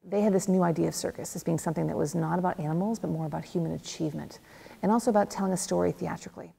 They had this new idea of circus as being something that was not about animals, but more about human achievement, and also about telling a story theatrically.